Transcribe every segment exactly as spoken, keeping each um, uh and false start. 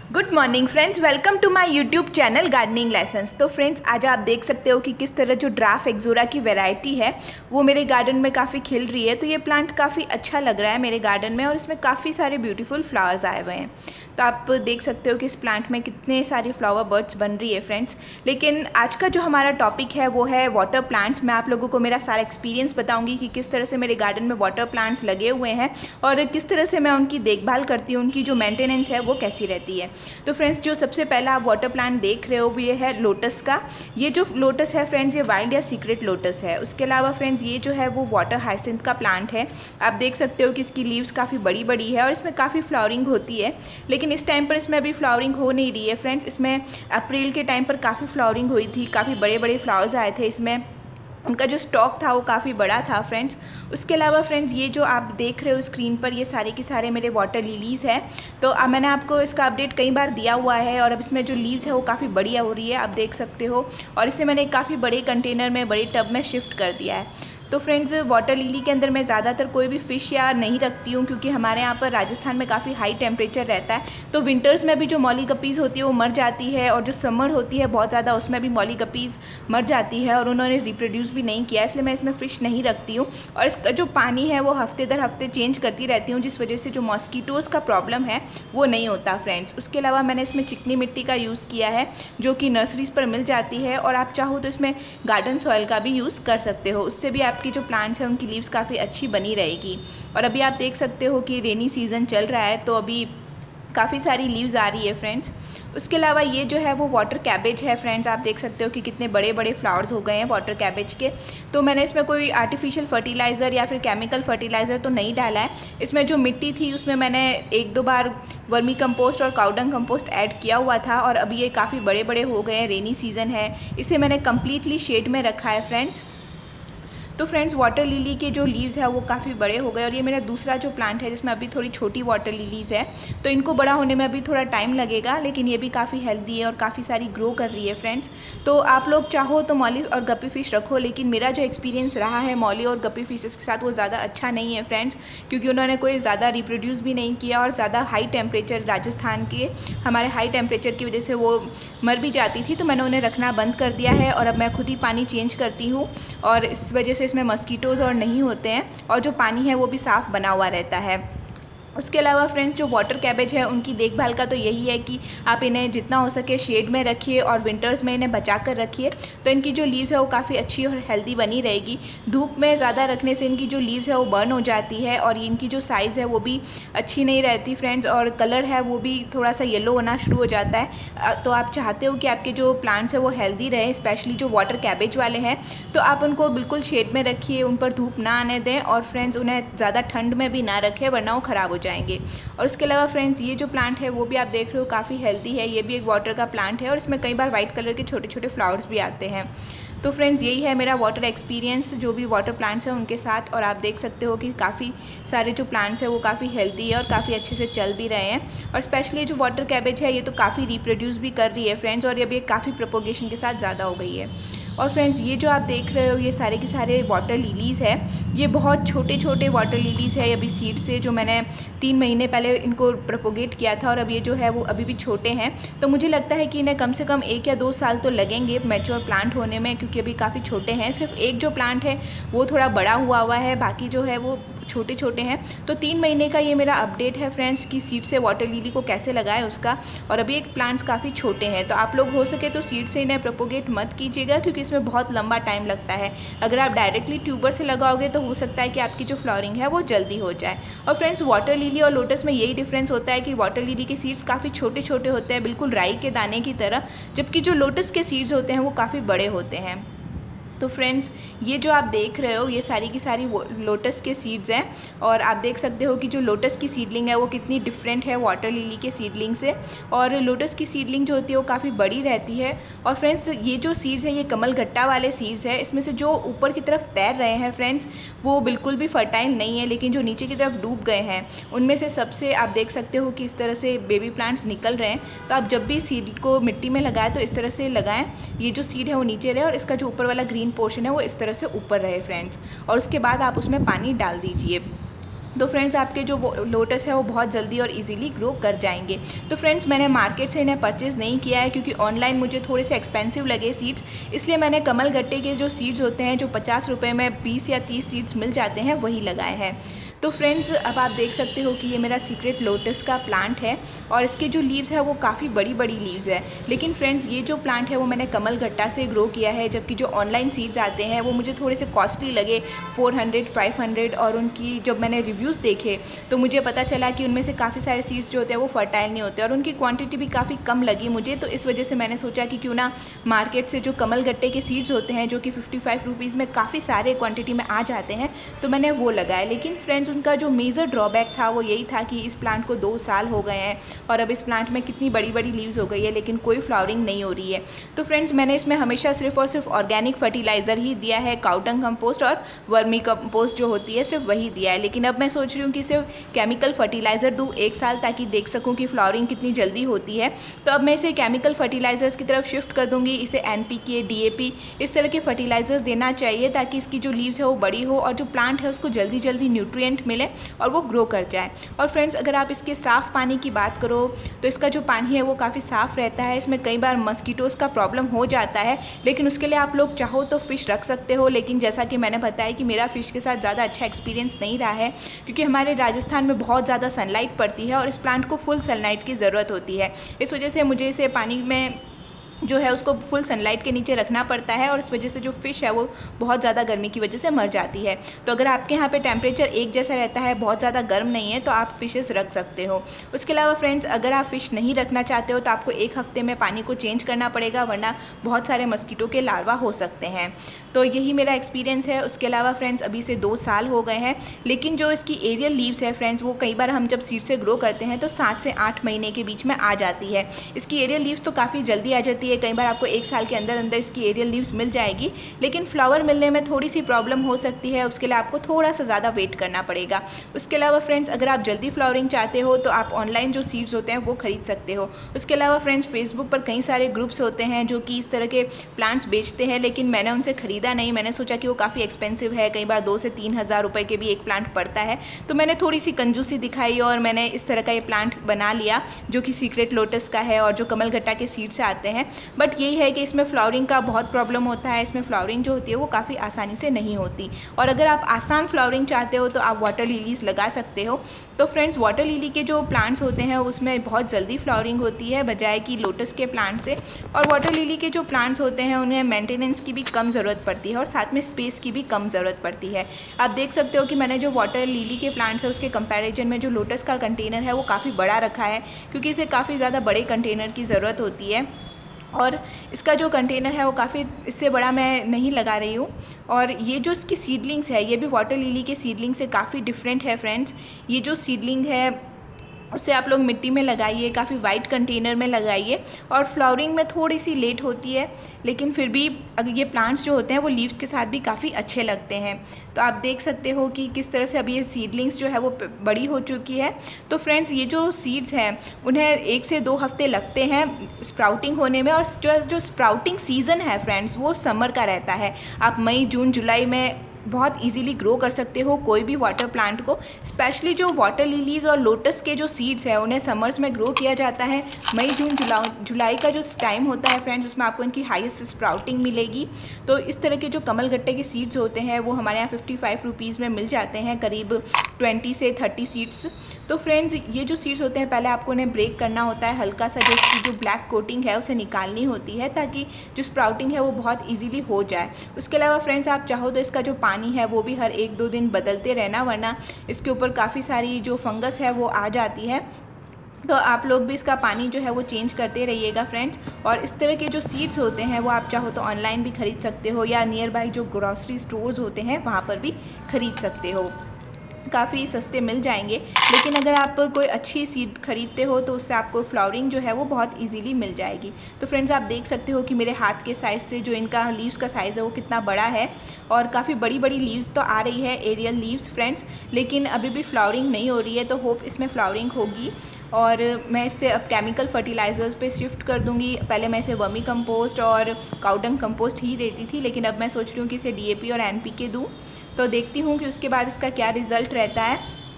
Good morning friends, welcome to my YouTube channel gardening lessons. तो friends, आज आप देख सकते हो कि किस तरह जो ड्राफ एक्जोरा की वैरायटी है वो मेरे गार्डन में काफ़ी खिल रही है। तो ये प्लांट काफ़ी अच्छा लग रहा है मेरे गार्डन में और इसमें काफ़ी सारे ब्यूटीफुल फ्लावर्स आए हुए हैं। तो आप देख सकते हो कि इस प्लांट में कितने सारे फ्लावर बर्ड्स बन रही है फ्रेंड्स। लेकिन आज का जो हमारा टॉपिक है वो है वाटर प्लांट्स। मैं आप लोगों को मेरा सारा एक्सपीरियंस बताऊंगी कि किस तरह से मेरे गार्डन में वाटर प्लांट्स लगे हुए हैं और किस तरह से मैं उनकी देखभाल करती हूँ, उनकी जो मेंटेनेंस है वो कैसी रहती है। तो फ्रेंड्स, जो सबसे पहला आप वाटर प्लांट देख रहे हो वो ये है लोटस का। ये जो लोटस है फ्रेंड्स, ये वाइल्ड या सीक्रेट लोटस है। उसके अलावा फ्रेंड्स, ये जो है वो वाटर हाइसिंथ का प्लांट है। आप देख सकते हो कि इसकी लीव्स काफ़ी बड़ी बड़ी है और इसमें काफ़ी फ्लावरिंग होती है। लेकिन इस टाइम पर इसमें अभी फ्लावरिंग हो नहीं रही है फ्रेंड्स। इसमें अप्रैल के टाइम पर काफ़ी फ्लावरिंग हुई थी, काफ़ी बड़े बड़े फ्लावर्स आए थे इसमें। उनका जो स्टॉक था वो काफ़ी बड़ा था फ्रेंड्स। उसके अलावा फ्रेंड्स, ये जो आप देख रहे हो स्क्रीन पर, ये सारे के सारे मेरे वाटर लिलीज़ है। तो आ, मैंने आपको इसका अपडेट कई बार दिया हुआ है और अब इसमें जो लीव्स है वो काफ़ी बड़ी हो रही है, आप देख सकते हो। और इसे मैंने काफ़ी बड़े कंटेनर में, बड़े टब में शिफ्ट कर दिया है। तो फ्रेंड्स, वाटर लिली के अंदर मैं ज़्यादातर कोई भी फ़िश या नहीं रखती हूँ, क्योंकि हमारे यहाँ पर राजस्थान में काफ़ी हाई टेम्परेचर रहता है। तो विंटर्स में भी जो मॉली गप्पीज़ होती है वो मर जाती है और जो समर होती है बहुत ज़्यादा, उसमें भी मॉली गप्पीज़ मर जाती है और उन्होंने रिप्रोड्यूस भी नहीं किया, इसलिए मैं इसमें फ़िश नहीं रखती हूँ। और इसका जो पानी है वो हफ्ते दर हफ्ते चेंज करती रहती हूँ, जिस वजह से जो मॉस्किटोज़ का प्रॉब्लम है वो नहीं होता फ्रेंड्स। उसके अलावा मैंने इसमें चिकनी मिट्टी का यूज़ किया है जो कि नर्सरीज़ पर मिल जाती है, और आप चाहो तो इसमें गार्डन सॉइल का भी यूज़ कर सकते हो। उससे भी आपकी जो प्लांट्स हैं की लीव्स काफ़ी अच्छी बनी रहेगी। और अभी आप देख सकते हो कि रेनी सीज़न चल रहा है तो अभी काफ़ी सारी लीव्स आ रही है फ्रेंड्स। उसके अलावा ये जो है वो वाटर कैबेज है फ्रेंड्स। आप देख सकते हो कि कितने बड़े बड़े फ्लावर्स हो गए हैं वाटर कैबेज के। तो मैंने इसमें कोई आर्टिफिशियल फर्टिलाइज़र या फिर केमिकल फर्टिलाइज़र तो नहीं डाला है। इसमें जो मिट्टी थी उसमें मैंने एक दो बार वर्मी कंपोस्ट और काउडंग कंपोस्ट ऐड किया हुआ था और अभी ये काफ़ी बड़े बड़े हो गए हैं, रेनी सीज़न है। इसे मैंने कम्प्लीटली शेड में रखा है फ्रेंड्स। तो फ्रेंड्स, वाटर लिली के जो लीव्स है वो काफ़ी बड़े हो गए और ये मेरा दूसरा जो प्लांट है जिसमें अभी थोड़ी छोटी वाटर लिलीज़ है, तो इनको बड़ा होने में अभी थोड़ा टाइम लगेगा, लेकिन ये भी काफ़ी हेल्दी है और काफ़ी सारी ग्रो कर रही है फ्रेंड्स। तो आप लोग चाहो तो मॉली और गप्पी फ़िश रखो, लेकिन मेरा जो एक्सपीरियंस रहा है मॉली और गप्पी फिशेस के साथ वो ज़्यादा अच्छा नहीं है फ्रेंड्स, क्योंकि उन्होंने कोई ज़्यादा रिप्रोड्यूस भी नहीं किया और ज़्यादा हाई टेम्परेचर, राजस्थान के हमारे हाई टेम्परेचर की वजह से वो मर भी जाती थी। तो मैंने उन्हें रखना बंद कर दिया है और अब मैं खुद ही पानी चेंज करती हूँ और इस वजह से इसमें मस्कीटोज़ और नहीं होते हैं और जो पानी है वो भी साफ़ बना हुआ रहता है। उसके अलावा फ्रेंड्स, जो वाटर कैबेज है उनकी देखभाल का तो यही है कि आप इन्हें जितना हो सके शेड में रखिए और विंटर्स में इन्हें बचा कर रखिए, तो इनकी जो लीव्स है वो काफ़ी अच्छी और हेल्दी बनी रहेगी। धूप में ज़्यादा रखने से इनकी जो लीव्स है वो बर्न हो जाती है और इनकी जो साइज़ है वो भी अच्छी नहीं रहती फ्रेंड्स, और कलर है वो भी थोड़ा सा येलो होना शुरू हो जाता है। तो आप चाहते हो कि आपके जो प्लांट्स है वो हेल्दी रहे, स्पेशली जो वाटर कैबेज वाले हैं, तो आप उनको बिल्कुल शेड में रखिए, उन पर धूप ना आने दें और फ्रेंड्स उन्हें ज़्यादा ठंड में भी ना रखें, वरना वो ख़राब हो जाएंगे। और उसके अलावा फ्रेंड्स, ये जो प्लांट है वो भी आप देख रहे हो काफ़ी हेल्दी है। ये भी एक वाटर का प्लांट है और इसमें कई बार वाइट कलर के छोटे छोटे फ्लावर्स भी आते हैं। तो फ्रेंड्स, यही है मेरा वाटर एक्सपीरियंस जो भी वाटर प्लांट्स हैं उनके साथ। और आप देख सकते हो कि काफ़ी सारे जो प्लांट्स हैं वो काफ़ी हेल्दी है और काफ़ी अच्छे से चल भी रहे हैं। और स्पेशली जो वाटर कैबेज है ये तो काफ़ी रिप्रोड्यूस भी कर रही है फ्रेंड्स, और ये भी काफ़ी प्रोपोगेशन के साथ ज़्यादा हो गई है। और फ्रेंड्स, ये जो आप देख रहे हो ये सारे के सारे वाटर लिलीज़ है। ये बहुत छोटे छोटे वाटर लिलीज़ है, अभी सीड से जो मैंने तीन महीने पहले इनको प्रोपोगेट किया था, और अब ये जो है वो अभी भी छोटे हैं। तो मुझे लगता है कि इन्हें कम से कम एक या दो साल तो लगेंगे मैच्योर प्लांट होने में, क्योंकि अभी काफ़ी छोटे हैं। सिर्फ एक जो प्लांट है वो थोड़ा बड़ा हुआ हुआ है, बाकी जो है वो छोटे छोटे हैं। तो तीन महीने का ये मेरा अपडेट है फ्रेंड्स कि सीड से वाटर लिली को कैसे लगाएं उसका। और अभी एक प्लांट्स काफ़ी छोटे हैं, तो आप लोग हो सके तो सीड से इन्हें प्रोपोगेट मत कीजिएगा, क्योंकि इसमें बहुत लंबा टाइम लगता है। अगर आप डायरेक्टली ट्यूबर से लगाओगे तो हो सकता है कि आपकी जो फ्लावरिंग है वो जल्दी हो जाए। और फ्रेंड्स, वाटर लिली और लोटस में यही डिफरेंस होता है कि वाटर लिली के सीड्स काफ़ी छोटे छोटे होते हैं, बिल्कुल राई के दाने की तरह, जबकि जो लोटस के सीड्स होते हैं वो काफ़ी बड़े होते हैं। तो फ्रेंड्स, ये जो आप देख रहे हो ये सारी की सारी लोटस के सीड्स हैं, और आप देख सकते हो कि जो लोटस की सीडलिंग है वो कितनी डिफरेंट है वाटर लिली के सीडलिंग से। और लोटस की सीडलिंग जो होती है वो काफ़ी बड़ी रहती है। और फ्रेंड्स, ये जो सीड्स हैं ये कमल गट्टा वाले सीड्स हैं। इसमें से जो ऊपर की तरफ तैर रहे हैं फ्रेंड्स वो बिल्कुल भी फर्टाइल नहीं है, लेकिन जो नीचे की तरफ डूब गए हैं उनमें से सबसे आप देख सकते हो कि इस तरह से बेबी प्लांट्स निकल रहे हैं। तो आप जब भी सीड को मिट्टी में लगाएं तो इस तरह से लगाएं, ये जो सीड है वो नीचे रहे और इसका जो ऊपर वाला ग्रीन पोर्शन है वो इस तरह से ऊपर रहे फ्रेंड्स। और उसके बाद आप उसमें पानी डाल दीजिए। तो फ्रेंड्स आपके जो लोटस है वो बहुत जल्दी और इजीली ग्रो कर जाएंगे। तो फ्रेंड्स मैंने मार्केट से इन्हें परचेज़ नहीं किया है क्योंकि ऑनलाइन मुझे थोड़े से एक्सपेंसिव लगे सीड्स, इसलिए मैंने कमल गट्टे के जो सीड्स होते हैं जो पचास रुपये में बीस या तीस सीड्स मिल जाते हैं वही लगाए हैं। तो फ्रेंड्स अब आप देख सकते हो कि ये मेरा सीक्रेट लोटस का प्लांट है और इसके जो लीव्स है वो काफ़ी बड़ी बड़ी लीव्स है। लेकिन फ्रेंड्स ये जो प्लांट है वो मैंने कमल गट्टा से ग्रो किया है, जबकि जो ऑनलाइन सीड्स आते हैं वो मुझे थोड़े से कॉस्टली लगे, फोर हंड्रेड फाइव हंड्रेड, और उनकी जब मैंने रिव्यूज़ देखे तो मुझे पता चला कि उनमें से काफ़ी सारे सीड्स जो होते हैं वो फर्टाइल नहीं होते और उनकी क्वान्टिटी भी काफ़ी कम लगी मुझे। तो इस वजह से मैंने सोचा कि क्यों ना मार्केट से जो कमल गट्टे के सीड्स होते हैं जो कि फिफ्टी फाइव रुपीज़ में काफ़ी सारे क्वान्टिटी में आ जाते हैं तो मैंने वो लगाया। लेकिन फ्रेंड्स उनका जो मेजर ड्रॉबैक था वो यही था कि इस प्लांट को दो साल हो गए हैं और अब इस प्लांट में कितनी बड़ी बड़ी लीव्स हो गई है लेकिन कोई फ्लावरिंग नहीं हो रही है। तो फ्रेंड्स मैंने इसमें हमेशा सिर्फ और सिर्फ ऑर्गेनिक फर्टिलाइज़र ही दिया है, काउडंग कंपोस्ट और वर्मी कंपोस्ट जो होती है सिर्फ वही दिया है। लेकिन अब मैं सोच रही हूँ कि सिर्फ केमिकल फर्टिलाइज़र दूँ एक साल ताकि देख सकूँ कि फ्लावरिंग कितनी जल्दी होती है। तो अब मैं इसे केमिकल फर्टिलाइज़र्स की तरफ शिफ्ट कर दूँगी, इसे N P K, D A P इस तरह के फर्टिलाइज़र्स देना चाहिए ताकि इसकी जो लीव्स है वो बड़ी हो और जो प्लांट है उसको जल्दी जल्दी न्यूट्रिएंट मिले और वो ग्रो कर जाए। और फ्रेंड्स अगर आप इसके साफ़ पानी की बात करो तो इसका जो पानी है वो काफ़ी साफ़ रहता है, इसमें कई बार मस्कीटोज़ का प्रॉब्लम हो जाता है, लेकिन उसके लिए आप लोग चाहो तो फ़िश रख सकते हो। लेकिन जैसा कि मैंने बताया कि मेरा फ़िश के साथ ज़्यादा अच्छा एक्सपीरियंस नहीं रहा है क्योंकि हमारे राजस्थान में बहुत ज़्यादा सनलाइट पड़ती है और इस प्लांट को फुल सनलाइट की ज़रूरत होती है। इस वजह से मुझे इसे पानी में जो है उसको फुल सनलाइट के नीचे रखना पड़ता है और इस वजह से जो फ़िश है वो बहुत ज़्यादा गर्मी की वजह से मर जाती है। तो अगर आपके यहाँ पे टेम्परेचर एक जैसा रहता है, बहुत ज़्यादा गर्म नहीं है, तो आप फ़िशेस रख सकते हो। उसके अलावा फ्रेंड्स अगर आप फ़िश नहीं रखना चाहते हो तो आपको एक हफ्ते में पानी को चेंज करना पड़ेगा, वरना बहुत सारे मस्कीटो के लार्वा हो सकते हैं। तो यही मेरा एक्सपीरियंस है। उसके अलावा फ्रेंड्स अभी से दो साल हो गए हैं, लेकिन जो इसकी एरियल लीव्स है फ्रेंड्स वो कई बार हम जब सीड से ग्रो करते हैं तो सात से आठ महीने के बीच में आ जाती है। इसकी एरियल लीव्स तो काफ़ी जल्दी आ जाती है, कई बार आपको एक साल के अंदर अंदर इसकी एरियल लीव्स मिल जाएगी, लेकिन फ्लावर मिलने में थोड़ी सी प्रॉब्लम हो सकती है, उसके लिए आपको थोड़ा सा ज़्यादा वेट करना पड़ेगा। उसके अलावा फ्रेंड्स अगर आप जल्दी फ्लावरिंग चाहते हो तो आप ऑनलाइन जो सीड्स होते हैं वो खरीद सकते हो। उसके अलावा फ्रेंड्स फेसबुक पर कई सारे ग्रुप्स होते हैं जो कि इस तरह के प्लांट्स बेचते हैं, लेकिन मैंने उनसे ख़रीदा नहीं। मैंने सोचा कि वो काफ़ी एक्सपेंसिव है, कई बार दो से तीन हज़ार रुपये के भी एक प्लांट पड़ता है, तो मैंने थोड़ी सी कंजूसी दिखाई और मैंने इस तरह का ये प्लांट बना लिया जो कि सीक्रेट लोटस का है और जो कमल गट्टा के सीड से आते हैं। बट यही है कि इसमें फ्लावरिंग का बहुत प्रॉब्लम होता है, इसमें फ्लावरिंग जो होती है वो काफ़ी आसानी से नहीं होती। और अगर आप आसान फ्लावरिंग चाहते हो तो आप वाटर लिलीज़ लगा सकते हो। तो फ्रेंड्स वाटर लिली के जो प्लांट्स होते हैं उसमें बहुत जल्दी फ्लावरिंग होती है बजाय कि लोटस के प्लांट से। और वाटर लिली के जो प्लांट्स होते हैं उन्हें मेंटेनेंस की भी कम ज़रूरत पड़ती है और साथ में स्पेस की भी कम ज़रूरत पड़ती है। आप देख सकते हो कि मैंने जो वाटर लिली के प्लांट्स है उसके कंपैरिजन में जो लोटस का कंटेनर है वो काफ़ी बड़ा रखा है, क्योंकि इसे काफ़ी ज़्यादा बड़े कंटेनर की ज़रूरत होती है और इसका जो कंटेनर है वो काफ़ी इससे बड़ा मैं नहीं लगा रही हूँ। और ये जो इसकी सीडलिंग्स है ये भी वाटर लिली के सीडलिंग से काफ़ी डिफरेंट है फ्रेंड्स। ये जो सीडलिंग है उससे आप लोग मिट्टी में लगाइए, काफ़ी वाइट कंटेनर में लगाइए और फ्लावरिंग में थोड़ी सी लेट होती है, लेकिन फिर भी अगर ये प्लांट्स जो होते हैं वो लीव्स के साथ भी काफ़ी अच्छे लगते हैं। तो आप देख सकते हो कि किस तरह से अभी ये सीडलिंग्स जो है वो बड़ी हो चुकी है। तो फ्रेंड्स ये जो सीड्स हैं उन्हें एक से दो हफ्ते लगते हैं स्प्राउटिंग होने में और जो जो स्प्राउटिंग सीज़न है फ्रेंड्स वो समर का रहता है। आप मई जून जुलाई में बहुत इजीली ग्रो कर सकते हो कोई भी वाटर प्लांट को। स्पेशली जो वाटर लिलीज़ और लोटस के जो सीड्स हैं उन्हें समर्स में ग्रो किया जाता है। मई जून जुलाई जुलाई का जो टाइम होता है फ्रेंड्स उसमें आपको इनकी हाईएस्ट स्प्राउटिंग मिलेगी। तो इस तरह के जो कमल गट्टे के सीड्स होते हैं वो हमारे यहाँ फिफ्टी फाइव रुपीज़ में मिल जाते हैं, करीब ट्वेंटी से थर्टी सीड्स। तो फ्रेंड्स ये जो सीड्स होते हैं पहले आपको उन्हें ब्रेक करना होता है, हल्का सा जो इसकी जो ब्लैक कोटिंग है उसे निकालनी होती है ताकि जो स्प्राउटिंग है वो बहुत ईजीली हो जाए। उसके अलावा फ्रेंड्स आप चाहो तो इसका जो पानी है वो भी हर एक दो दिन बदलते रहना, वरना इसके ऊपर काफ़ी सारी जो फंगस है वो आ जाती है। तो आप लोग भी इसका पानी जो है वो चेंज करते रहिएगा फ्रेंड्स। और इस तरह के जो सीड्स होते हैं वो आप चाहो तो ऑनलाइन भी ख़रीद सकते हो या नियर बाई जो ग्रॉसरी स्टोर्स होते हैं वहाँ पर भी ख़रीद सकते हो, काफ़ी सस्ते मिल जाएंगे। लेकिन अगर आप कोई अच्छी सीड खरीदते हो तो उससे आपको फ्लावरिंग जो है वो बहुत इजीली मिल जाएगी। तो फ्रेंड्स आप देख सकते हो कि मेरे हाथ के साइज़ से जो इनका लीव्स का साइज़ है वो कितना बड़ा है और काफ़ी बड़ी बड़ी लीव्स तो आ रही है, एरियल लीव्स फ्रेंड्स, लेकिन अभी भी फ्लावरिंग नहीं हो रही है। तो होप इसमें फ्लावरिंग होगी और मैं इससे अब केमिकल फर्टिलाइज़र्स पे शिफ्ट कर दूंगी। पहले मैं इसे वर्मी कंपोस्ट और काउडंग कंपोस्ट ही देती थी, लेकिन अब मैं सोच रही हूँ कि इसे डी ए पी और एन पी के दूँ। तो देखती हूँ कि उसके बाद इसका क्या रिज़ल्ट रहता है।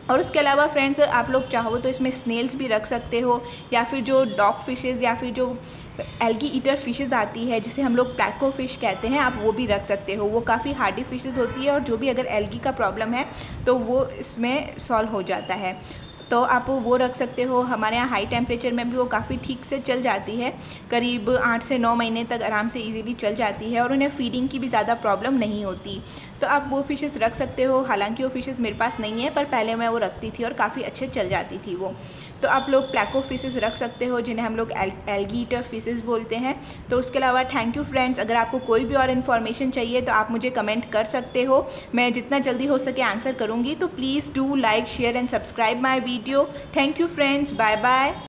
और उसके अलावा फ्रेंड्स आप लोग चाहो तो इसमें स्नेल्स भी रख सकते हो, या फिर जो डॉग फिशेज़ या फिर जो एल्गी ईटर फिशेज़ आती है जिसे हम लोग प्लैको फ़िश कहते हैं, आप वो भी रख सकते हो। वो काफ़ी हार्डी फिशेज़ होती है और जो भी अगर एल्गी का प्रॉब्लम है तो वो इसमें सॉल्व हो जाता है, तो आप वो रख सकते हो। हमारे यहाँ हाई टेम्परेचर में भी वो काफ़ी ठीक से चल जाती है, करीब आठ से नौ महीने तक आराम से इजीली चल जाती है और उन्हें फीडिंग की भी ज़्यादा प्रॉब्लम नहीं होती। तो आप वो फ़िशेज़ रख सकते हो। हालांकि वो फ़िशेज़ मेरे पास नहीं है, पर पहले मैं वो रखती थी और काफ़ी अच्छे चल जाती थी वो। तो आप लोग प्लैको फ़िशेज़ रख सकते हो जिन्हें हम लोग एल एल्गी ईटर फ़िशेज़ बोलते हैं। तो उसके अलावा थैंक यू फ्रेंड्स, अगर आपको कोई भी और इन्फॉर्मेशन चाहिए तो आप मुझे कमेंट कर सकते हो, मैं जितना जल्दी हो सके आंसर करूँगी। तो please do like share and subscribe my video. Thank you friends, bye bye.